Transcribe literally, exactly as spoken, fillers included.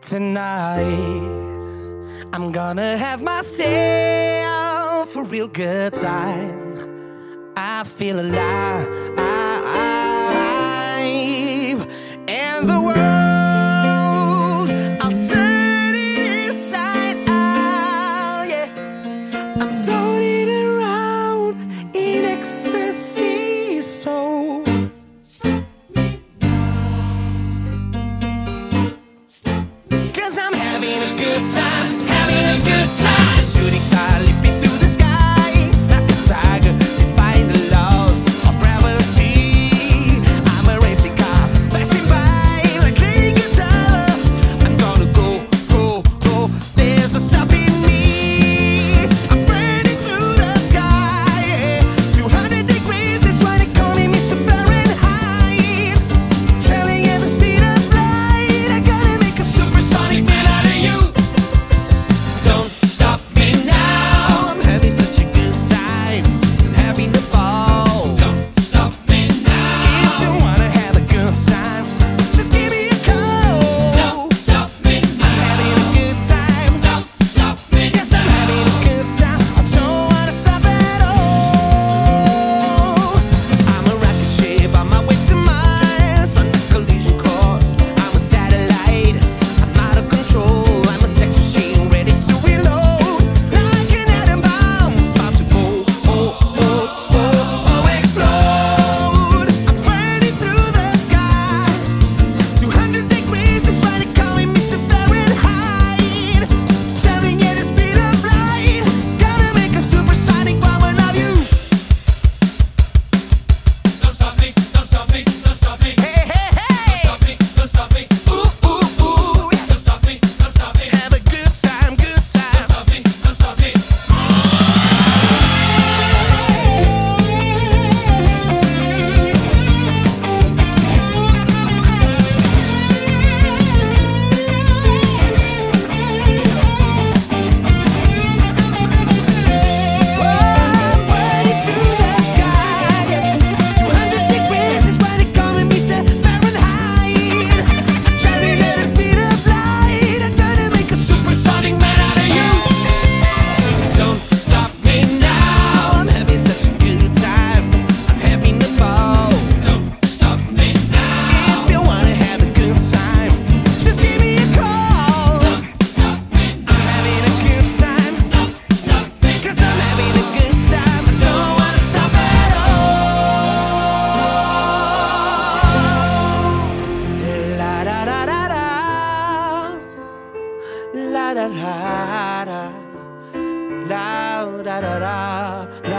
Tonight I'm gonna have myself a real good time. I feel alive, and the world, I'll turn it inside out, yeah. I'm floating around in ecstasy, so stop me now. Stop me. Cause I'm having a good time, having a good time. Shooting star leaping through the sky like a tiger, defying the laws of gravity. I'm a racing car passing by like Lady Godiva. I'm gonna go, go, go. There's no stopping me. I'm burning through the sky, yeah. two hundred degrees, that's why they call me Mister Fahrenheit. Traveling at the speed of light, I gotta make a supersonic man out of you. Don't stop me now. I'm having such a good time. I'm having a ball. Don't stop me now. If you wanna have a good time, just give me a call. Don't stop me now. I'm having a good time. Don't stop me now. Yes, I'm having a good time. I don't wanna stop at all. I'm a rocket ship on my way to Mars, on the collision course. I'm a satellite. I'm out of control. I'm a sex machine ready to reload. Like an atom bomb, about to go, oh, oh, oh, oh, explode. I'm burning through the sky, two hundred degrees, that's why they call me Mister Fahrenheit. Traveling at the speed of light, gonna make a supersonic woman of you. Don't stop me, don't stop me, don't stop me. Hey, hey, hey. Don't stop me, don't stop me. Ooh, ooh, ooh, yeah. Don't stop me, don't stop me. Have a good time, good Don't time. stop me, don't stop me. I'm burning through the sky, two hundred degrees, that's why they call me Mister Fahrenheit. Traveling at the speed of light, I'm gonna make a supersonic man out of you. Don't stop me now. I'm having such a good time. I'm having a ball. Don't stop me now. If you wanna have a good time, just give me a call. Stop me I'm having a good time. Stop me. Cause I'm having a good time. I don't wanna stop at all. La da da da da. La da da da. La da da da.